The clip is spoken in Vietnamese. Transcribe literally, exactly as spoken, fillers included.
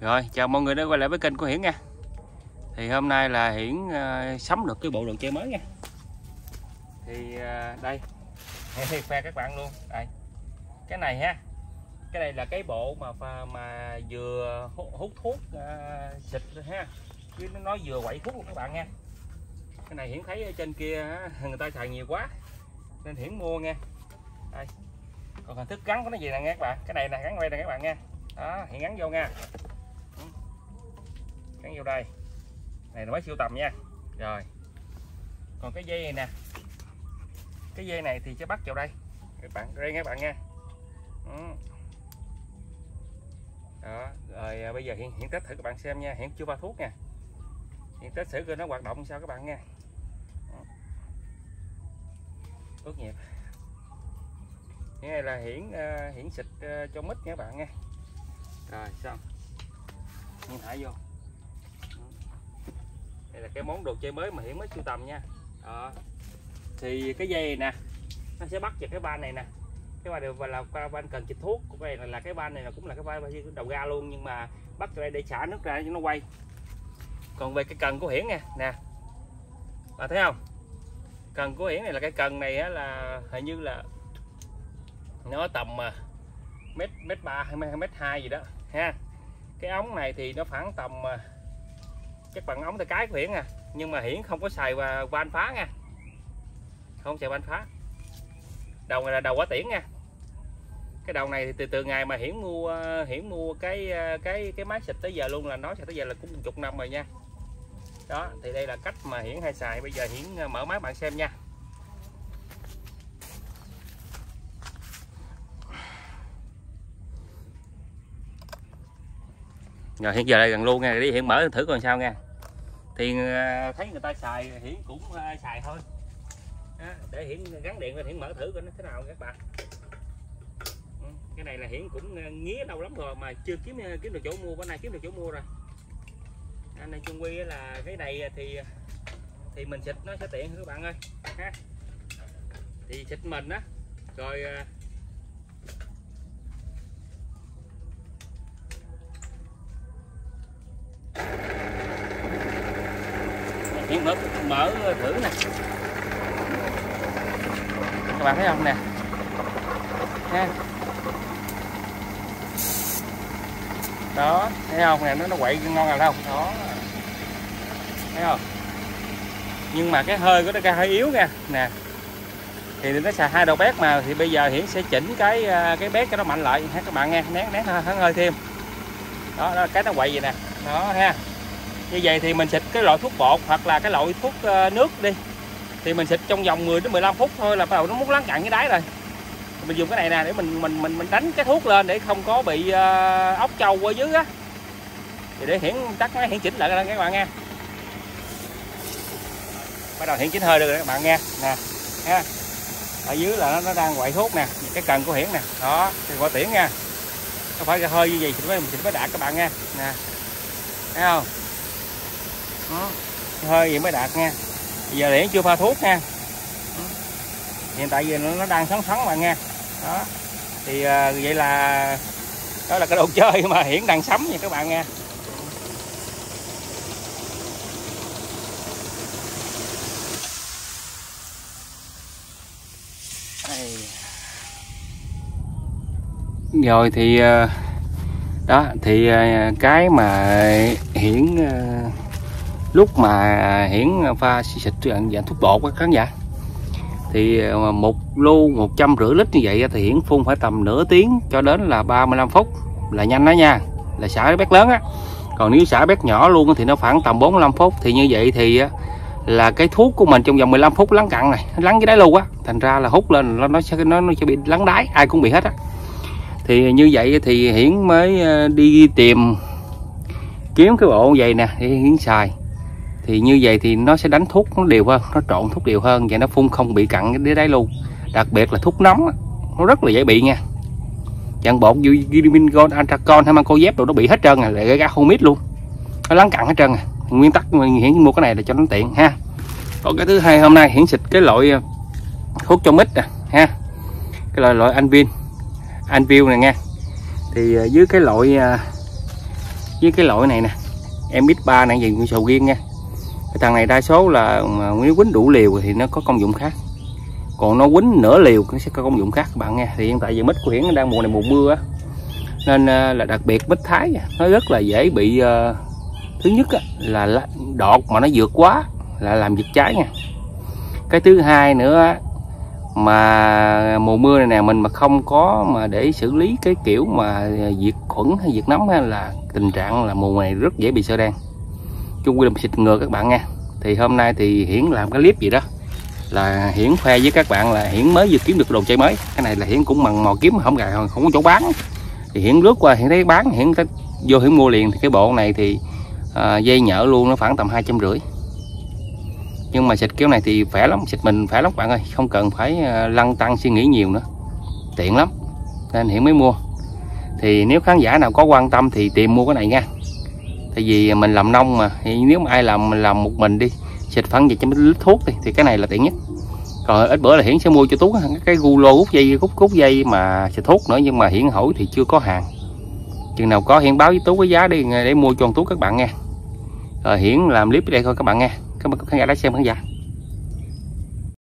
Rồi, chào mọi người đã quay lại với kênh của Hiển nha. Thì hôm nay là Hiển uh, sắm được cái bộ đồ chơi mới nha. Thì uh, đây, Hiển khoe các bạn luôn. Đây, cái này ha, cái này là cái bộ mà mà vừa hút thuốc uh, xịt ha, chứ nó vừa quậy thuốc luôn các bạn nha. Cái này Hiển thấy ở trên kia người ta xài nhiều quá nên Hiển mua nha. Đây, còn hình thức gắn của nó gì nè các bạn, cái này là gắn quay nè các bạn nha. Đó, Hiển gắn vô nha, gắn vô đây, này là mới siêu tầm nha. Rồi, còn cái dây này nè, cái dây này thì sẽ bắt vào đây các bạn, đây các bạn nha. Đó, rồi bây giờ Hiển Hiển test thử các bạn xem nha. Hiển chưa pha thuốc nha, Hiển test thử coi nó hoạt động sao các bạn nha. Tốt nghiệp cái này là Hiển uh, Hiển xịt uh, cho mít nha các bạn nha. Rồi xong, Hiển thả vô. Đây là cái món đồ chơi mới mà Hiển mới sưu tầm nha. Đó. Thì cái dây này nè, nó sẽ bắt vào cái van này nè. Cái van này là van cần xịt thuốc. Cái này là cái van này là cũng là cái van đầu ga luôn, nhưng mà bắt vào đây để xả nước ra cho nó quay. Còn về cái cần của Hiển nha, nè, bạn thấy không? Cần của Hiển này là cái cần này á, là hình như là nó tầm mét mét ba hay mét hai gì đó ha. Cái ống này thì nó khoảng tầm chắc bằng ống tay cái của Hiển à, nhưng mà Hiển không có xài van phá nha, không xài van phá. Đầu này là đầu quả tiễn nha. Cái đầu này thì từ từ ngày mà Hiển mua Hiển mua cái cái cái máy xịt tới giờ luôn, là nó xịt tới giờ là cũng một chục năm rồi nha. Đó, thì đây là cách mà Hiển hay xài. Bây giờ Hiển mở máy bạn xem nha. Rồi hiện giờ đây gần luôn nha, đi Hiển mở thử coi sao nha. Thì thấy người ta xài Hiển cũng xài thôi. Đó, để Hiển gắn điện lên Hiển mở thử coi nó thế nào các bạn. Cái này là Hiển cũng nghía đâu lắm rồi mà chưa kiếm kiếm được chỗ mua, bữa nay kiếm được chỗ mua rồi. Anh này chung quy là cái này thì thì mình xịt nó sẽ tiện hơn các bạn ơi ha. Thì xịt mình á, rồi Hiển mở mở thử nè, các bạn thấy không nè ha. Đó, thấy không nè, nó nó quậy ngon là không đó, thấy không? Nhưng mà cái hơi của nó cái hơi yếu nha nè, thì nó xài hai đầu bét mà, thì bây giờ Hiển sẽ chỉnh cái cái bét cho nó mạnh lại ha các bạn nghe, nén nén hơi hơi thêm đó, đó cái nó quậy vậy nè đó ha. Như vậy thì mình xịt cái loại thuốc bột hoặc là cái loại thuốc nước đi, thì mình xịt trong vòng mười đến mười lăm phút thôi là bắt đầu nó muốn lắng cặn cái đáy rồi. Mình dùng cái này nè để mình mình mình mình đánh cái thuốc lên để không có bị uh, ốc trâu ở dưới á. Thì để Hiển tắt máy Hiển chỉnh lại các bạn nha. Bắt đầu Hiển chỉnh hơi được rồi các bạn nha nè ha. Ở dưới là nó, nó đang quậy thuốc nè, cái cần của Hiển nè đó, thì quả tiễn nha, không phải hơi như gì thì mới mình mới đạt các bạn nha nè, thấy không? Đó. Hơi gì mới đạt nha. Bây giờ Hiển chưa pha thuốc nha, hiện tại giờ nó đang sắn sắn bạn nha. Đó thì uh, vậy là đó là cái đồ chơi mà Hiển đang sắm nha các bạn nha. Đây. Rồi thì uh, đó thì uh, cái mà Hiển uh, lúc mà Hiển pha xịt dạng thuốc bột các khán giả, thì một lô một trăm rưỡi lít như vậy thì Hiển phun phải tầm nửa tiếng cho đến là ba mươi lăm phút là nhanh đó nha, là xả cái bét lớn á. Còn nếu xả bét nhỏ luôn thì nó khoảng tầm bốn mươi lăm phút. Thì như vậy thì là cái thuốc của mình trong vòng mười lăm phút lắng cặn này, nó lắng cái đáy luôn á, thành ra là hút lên nó sẽ nó, nó sẽ bị lắng đáy, ai cũng bị hết á. Thì như vậy thì Hiển mới đi tìm kiếm cái bộ vậy nè để Hiển xài. Thì như vậy thì nó sẽ đánh thuốc nó đều hơn, nó trộn thuốc đều hơn, và nó phun không bị cặn cái đáy luôn. Đặc biệt là thuốc nóng nó rất là dễ bị nha. Dạng bột vitamin gold, antracon hay mancozeb đồ nó bị hết trơn à, lại ra không mít luôn, nó lắng cặn hết trơn à. Nguyên tắc mình Hiển mua cái này là cho nó tiện ha. Còn cái thứ hai, hôm nay Hiển xịt cái loại thuốc cho mít nè ha, cái loại loại Anvil Anvil này nha. Thì dưới cái loại với cái loại này nè, em ích ba này về sầu riêng nha. Cái thằng này đa số là nếu quýnh đủ liều thì nó có công dụng khác, còn nó quýnh nửa liều nó sẽ có công dụng khác các bạn nha. Thì hiện tại giờ mít của Hiển đang mùa này mùa mưa á, nên là đặc biệt mít Thái nó rất là dễ bị uh, thứ nhất á, là đọt mà nó vượt quá là làm giật trái nha. Cái thứ hai nữa mà mùa mưa này nè, mình mà không có mà để xử lý cái kiểu mà diệt khuẩn hay diệt nấm là tình trạng là mùa này rất dễ bị sơ đen. Chung quy là xịt ngừa các bạn nha. Thì hôm nay thì Hiển làm cái clip gì đó là Hiển khoe với các bạn là Hiển mới vừa kiếm được đồ chơi mới. Cái này là Hiển cũng mần mò kiếm không gài không có chỗ bán, thì Hiển lướt qua Hiển thấy bán, Hiển vô Hiển mua liền. Thì cái bộ này thì à, dây nhợ luôn nó khoảng tầm hai trăm rưỡi, nhưng mà xịt kiểu này thì khỏe lắm, xịt mình khỏe lắm bạn ơi, không cần phải lăn tăng suy nghĩ nhiều nữa, tiện lắm nên Hiển mới mua. Thì nếu khán giả nào có quan tâm thì tìm mua cái này nha. Tại vì mình làm nông mà, thì nếu mà ai làm mình làm một mình đi xịt khoảng vài trăm lít thuốc đi thì cái này là tiện nhất. Rồi ít bữa là Hiển sẽ mua cho Tú cái gu lô hút dây hút hút dây mà xịt thuốc nữa, nhưng mà Hiển hỏi thì chưa có hàng. Chừng nào có Hiển báo với Tú cái giá đi để mua cho Tú các bạn nha. Rồi Hiển làm clip ở đây thôi các bạn nha. Cảm ơn khán giả đã xem khán giả.